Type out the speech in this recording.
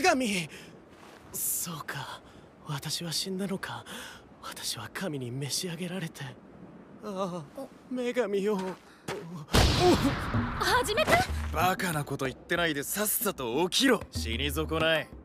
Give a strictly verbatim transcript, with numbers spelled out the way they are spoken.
神。そうか、私は死んだのか。私は神に召し上げられて。ああ、女神よ。 始めた。 バカなこと言ってないでさっさと起きろ。死に損ない。